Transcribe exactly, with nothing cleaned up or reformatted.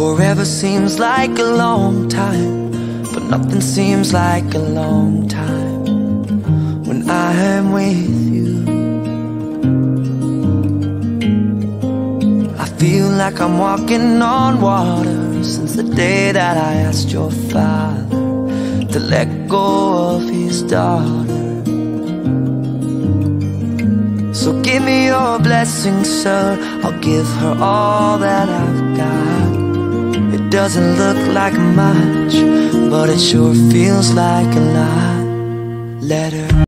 Forever seems like a long time, but nothing seems like a long time when I am with you. I feel like I'm walking on water since the day that I asked your father to let go of his daughter. So give me your blessing, sir, I'll give her all that I've got. It doesn't look like much, but it sure feels like a lot. Let her